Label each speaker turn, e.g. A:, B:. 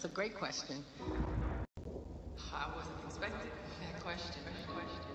A: That's a great question. I wasn't expecting that question.